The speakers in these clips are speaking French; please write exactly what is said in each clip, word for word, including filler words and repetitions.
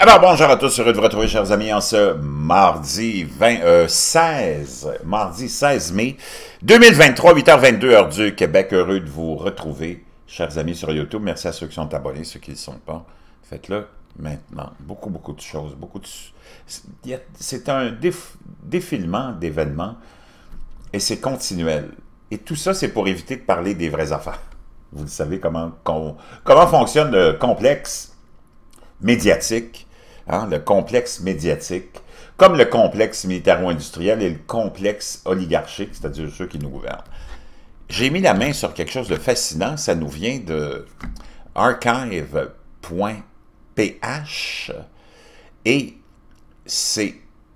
Alors, bonjour à tous, heureux de vous retrouver, chers amis, en ce mardi vingt, euh, seize, mardi seize mai deux mille vingt-trois, huit heures vingt-deux, heure du Québec. Heureux de vous retrouver, chers amis, sur YouTube. Merci à ceux qui sont abonnés, ceux qui ne le sont pas. Faites-le maintenant. Beaucoup, beaucoup de choses, beaucoup de... C'est un déf... défilement d'événements et c'est continuel. Et tout ça, c'est pour éviter de parler des vraies affaires. Vous le savez comment, comment, comment fonctionne le complexe médiatique, hein, le complexe médiatique, comme le complexe militaro-industriel et le complexe oligarchique, c'est-à-dire ceux qui nous gouvernent. J'ai mis la main sur quelque chose de fascinant, ça nous vient de archive point p h et c'est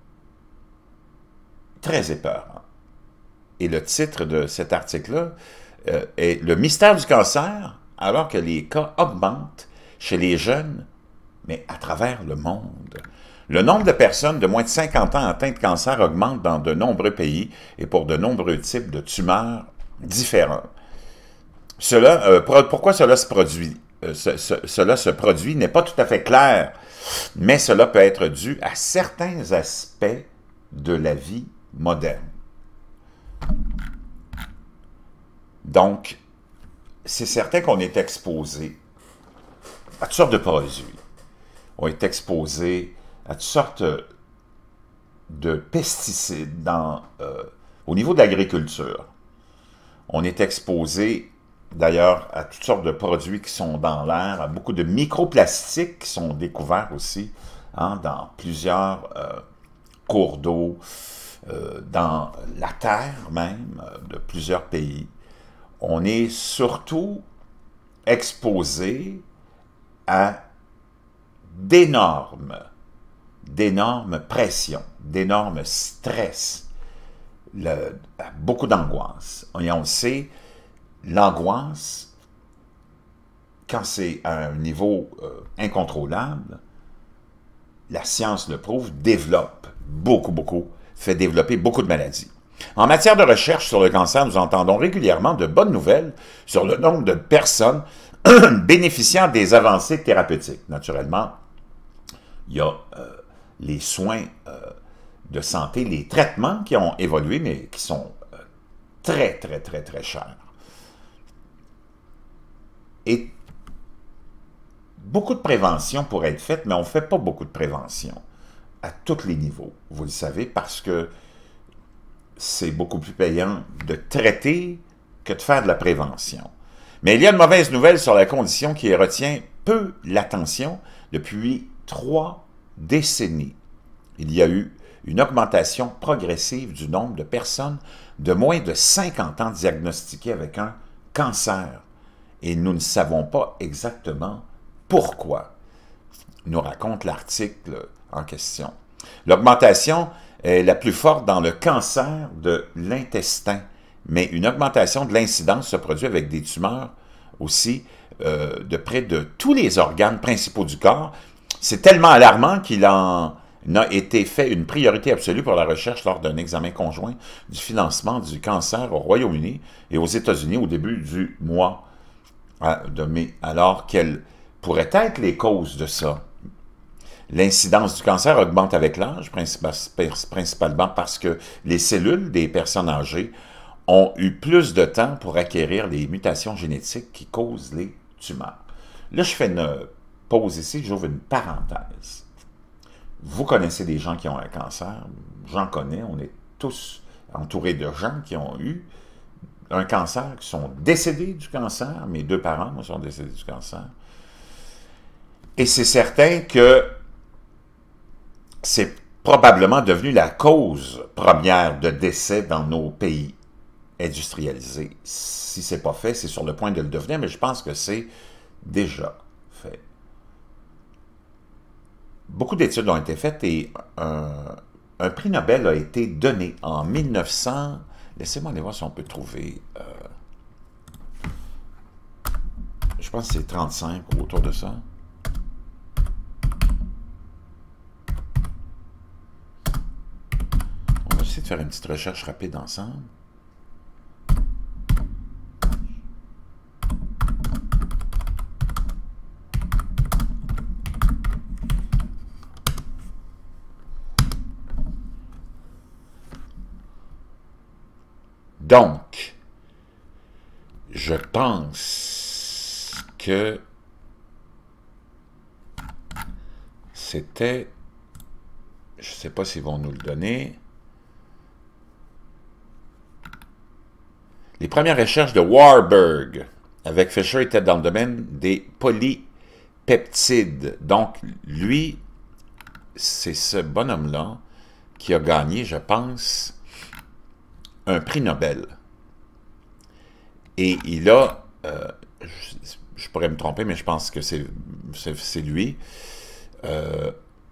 très épeurant. Et le titre de cet article-là euh, est « Le mystère du cancer, alors que les cas augmentent chez les jeunes, mais à travers le monde. » Le nombre de personnes de moins de cinquante ans atteintes de cancer augmente dans de nombreux pays et pour de nombreux types de tumeurs différents. Cela, euh, pourquoi cela se produit? Euh, ce, ce, cela se produit n'est pas tout à fait clair, mais cela peut être dû à certains aspects de la vie moderne. Donc, c'est certain qu'on est exposé à toutes sortes de produits. On est exposé à toutes sortes de pesticides dans, euh, au niveau de l'agriculture. On est exposé, d'ailleurs, à toutes sortes de produits qui sont dans l'air, à beaucoup de microplastiques qui sont découverts aussi hein, dans plusieurs euh, cours d'eau, euh, dans la terre même, de plusieurs pays. On est surtout exposé à d'énormes, d'énormes pressions, d'énormes stress, le, beaucoup d'angoisse. Et on le sait, l'angoisse, quand c'est à un niveau euh, incontrôlable, la science le prouve, développe beaucoup, beaucoup, fait développer beaucoup de maladies. En matière de recherche sur le cancer, nous entendons régulièrement de bonnes nouvelles sur le nombre de personnes bénéficiant des avancées thérapeutiques. Naturellement, il y a euh, les soins euh, de santé, les traitements qui ont évolué, mais qui sont euh, très, très, très, très chers. Et beaucoup de prévention pourrait être faite, mais on ne fait pas beaucoup de prévention à tous les niveaux, vous le savez, parce que c'est beaucoup plus payant de traiter que de faire de la prévention. Mais il y a une mauvaise nouvelle sur la condition qui retient peu l'attention depuis trois décennies. Il y a eu une augmentation progressive du nombre de personnes de moins de cinquante ans diagnostiquées avec un cancer. Et nous ne savons pas exactement pourquoi, nous raconte l'article en question. L'augmentation est la plus forte dans le cancer de l'intestin, mais une augmentation de l'incidence se produit avec des tumeurs aussi euh, de près de tous les organes principaux du corps. C'est tellement alarmant qu'il en a été fait une priorité absolue pour la recherche lors d'un examen conjoint du financement du cancer au Royaume-Uni et aux États-Unis au début du mois de mai. Alors, quelles pourraient être les causes de ça? L'incidence du cancer augmente avec l'âge, principalement parce que les cellules des personnes âgées ont eu plus de temps pour acquérir les mutations génétiques qui causent les tumeurs. Là, je fais une pause ici, j'ouvre une parenthèse. Vous connaissez des gens qui ont un cancer, j'en connais, on est tous entourés de gens qui ont eu un cancer, qui sont décédés du cancer. Mes deux parents moi, sont décédés du cancer. Et c'est certain que c'est probablement devenu la cause première de décès dans nos pays industrialisés. Si ce n'est pas fait, c'est sur le point de le devenir, mais je pense que c'est déjà fait. Beaucoup d'études ont été faites et un, un prix Nobel a été donné en mille neuf cents. Laissez-moi aller voir si on peut trouver. Euh, je pense que c'est trente-cinq ou autour de ça. On va essayer de faire une petite recherche rapide ensemble. Donc, je pense que c'était, je ne sais pas s'ils vont nous le donner, les premières recherches de Warburg avec Fisher étaient dans le domaine des polypeptides. Donc, lui, c'est ce bonhomme-là qui a gagné, je pense, un prix Nobel. Et il a, euh, je, je pourrais me tromper, mais je pense que c'est lui, euh,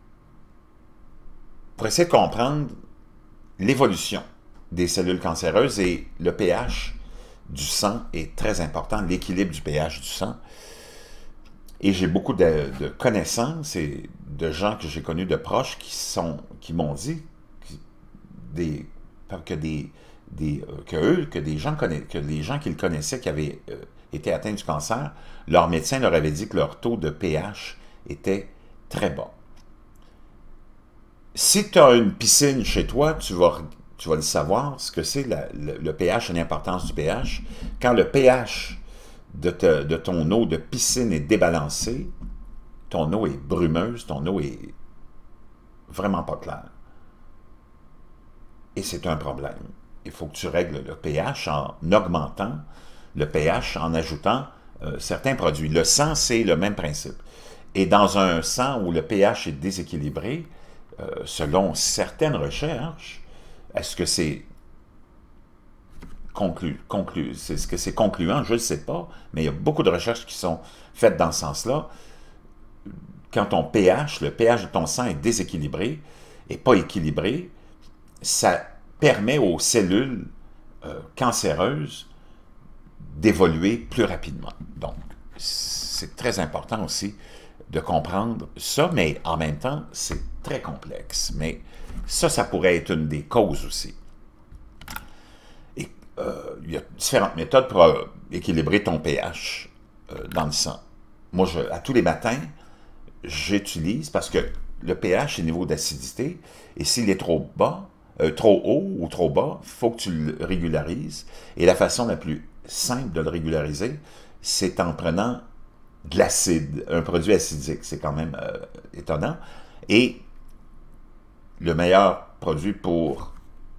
pour essayer de comprendre l'évolution des cellules cancéreuses, et le pH du sang est très important, l'équilibre du pH du sang. Et j'ai beaucoup de, de connaissances et de gens que j'ai connus de proches qui sont qui m'ont dit qui, des, que des, des euh, que eux, que des gens connaissent, que les gens qu'ils connaissaient qui avaient euh, été atteints du cancer, leur médecin leur avait dit que leur taux de pH était très bas. Si tu as une piscine chez toi, tu vas Tu vas le savoir, ce que c'est le, le pH et l'importance du pH. Quand le pH de, te, de ton eau de piscine est débalancé, ton eau est brumeuse, ton eau est vraiment pas claire. Et c'est un problème. Il faut que tu règles le pH en augmentant le pH, en ajoutant euh, certains produits. Le sang, c'est le même principe. Et dans un sang où le pH est déséquilibré, euh, selon certaines recherches, est-ce que c'est conclu, conclu, est-ce que c'est concluant? Je ne sais pas, mais il y a beaucoup de recherches qui sont faites dans ce sens-là. Quand ton pH, le pH de ton sang est déséquilibré et pas équilibré, ça permet aux cellules euh, cancéreuses d'évoluer plus rapidement. Donc, c'est très important aussi de comprendre ça, mais en même temps, c'est très complexe. Mais ça, ça pourrait être une des causes aussi. Et euh, il y a différentes méthodes pour euh, équilibrer ton pH euh, dans le sang. Moi, je, à tous les matins, j'utilise, parce que le pH, c'est le niveau d'acidité, et s'il est trop bas, euh, trop haut ou trop bas, il faut que tu le régularises. Et la façon la plus simple de le régulariser, c'est en prenant de l'acide, un produit acidique. C'est quand même euh, étonnant. Et le meilleur produit pour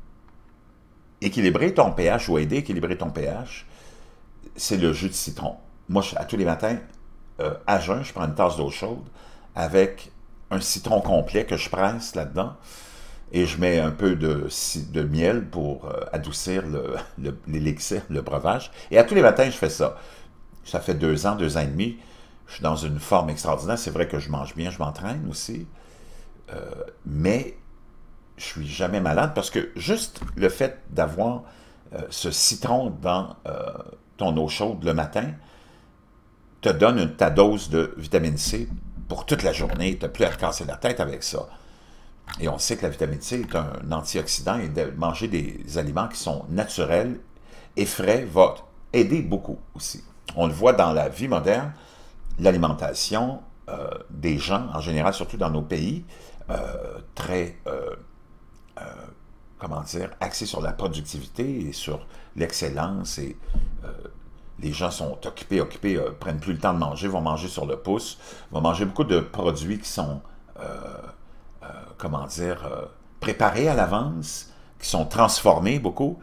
équilibrer ton pH ou aider à équilibrer ton pH, c'est le jus de citron. Moi, je, à tous les matins, euh, à jeun, je prends une tasse d'eau chaude avec un citron complet que je presse là-dedans et je mets un peu de, de miel pour euh, adoucir l'élixir, le, le breuvage. Et à tous les matins, je fais ça. Ça fait deux ans, deux ans et demi. Je suis dans une forme extraordinaire. C'est vrai que je mange bien, je m'entraîne aussi. Euh, mais je suis jamais malade parce que juste le fait d'avoir euh, ce citron dans euh, ton eau chaude le matin te donne une, ta dose de vitamine C pour toute la journée. Tu n'as plus à te casser la tête avec ça. Et on sait que la vitamine C est un antioxydant et de manger des aliments qui sont naturels et frais va aider beaucoup aussi. On le voit dans la vie moderne, l'alimentation euh, des gens, en général, surtout dans nos pays, euh, très, euh, euh, comment dire, axés sur la productivité et sur l'excellence. Et euh, les gens sont occupés, occupés, euh, prennent plus le temps de manger, vont manger sur le pouce, vont manger beaucoup de produits qui sont, euh, euh, comment dire, euh, préparés à l'avance, qui sont transformés beaucoup,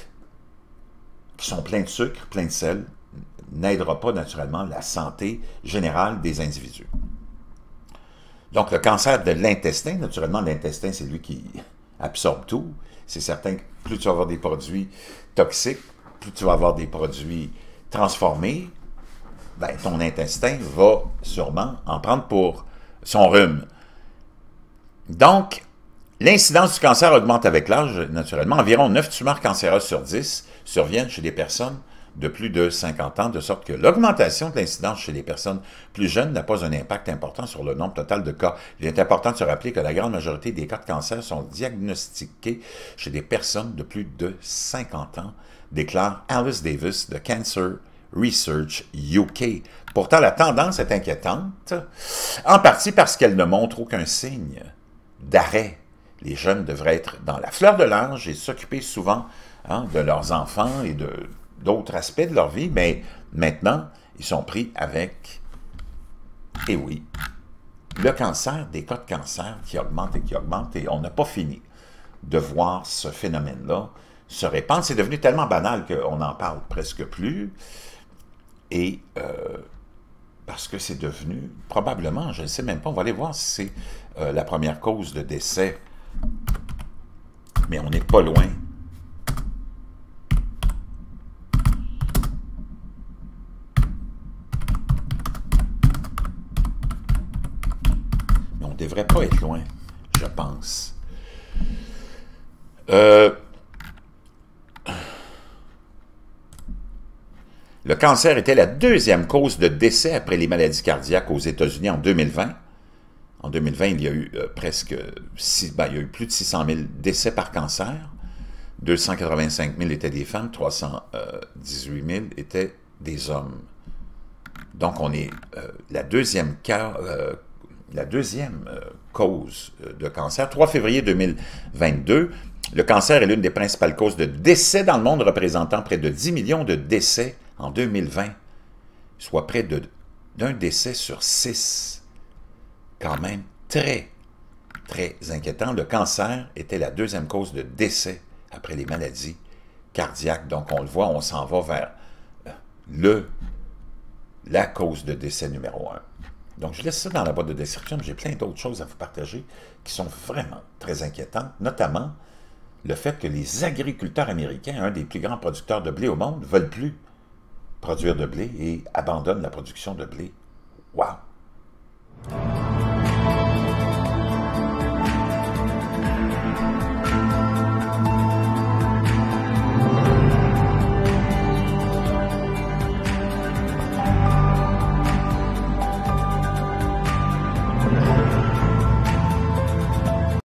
qui sont pleins de sucre, pleins de sel, n'aidera pas naturellement la santé générale des individus. Donc, le cancer de l'intestin, naturellement, l'intestin, c'est lui qui absorbe tout. C'est certain que plus tu vas avoir des produits toxiques, plus tu vas avoir des produits transformés, ben, ton intestin va sûrement en prendre pour son rhume. Donc, l'incidence du cancer augmente avec l'âge, naturellement. Environ neuf tumeurs cancéreuses sur dix surviennent chez des personnes de plus de cinquante ans, de sorte que l'augmentation de l'incidence chez les personnes plus jeunes n'a pas un impact important sur le nombre total de cas. Il est important de se rappeler que la grande majorité des cas de cancer sont diagnostiqués chez des personnes de plus de cinquante ans, déclare Alice Davis de Cancer Research U K. Pourtant, la tendance est inquiétante, en partie parce qu'elle ne montre aucun signe d'arrêt. Les jeunes devraient être dans la fleur de l'âge et s'occuper souvent hein, de leurs enfants et de d'autres aspects de leur vie, mais maintenant, ils sont pris avec, et oui, le cancer, des cas de cancer qui augmentent et qui augmentent, et on n'a pas fini de voir ce phénomène-là se répandre. C'est devenu tellement banal qu'on n'en parle presque plus, et euh, parce que c'est devenu, probablement, je ne sais même pas, on va aller voir si c'est euh, la première cause de décès, mais on n'est pas loin. Mais on ne devrait pas être loin, je pense. Euh, le cancer était la deuxième cause de décès après les maladies cardiaques aux États-Unis en deux mille vingt. En deux mille vingt, il y a eu euh, presque six, ben, il y a eu plus de six cent mille décès par cancer. deux cent quatre-vingt-cinq mille étaient des femmes, trois cent dix-huit mille étaient des hommes. Donc, on est euh, la deuxième, car, euh, la deuxième euh, cause de cancer. trois février deux mille vingt-deux, le cancer est l'une des principales causes de décès dans le monde, représentant près de dix millions de décès en deux mille vingt, soit près de, d'un décès sur six. Quand même très, très inquiétant. Le cancer était la deuxième cause de décès après les maladies cardiaques. Donc, on le voit, on s'en va vers le, la cause de décès numéro un. Donc, je laisse ça dans la boîte de description, mais j'ai plein d'autres choses à vous partager qui sont vraiment très inquiétantes, notamment le fait que les agriculteurs américains, un des plus grands producteurs de blé au monde, ne veulent plus produire de blé et abandonnent la production de blé. Wow!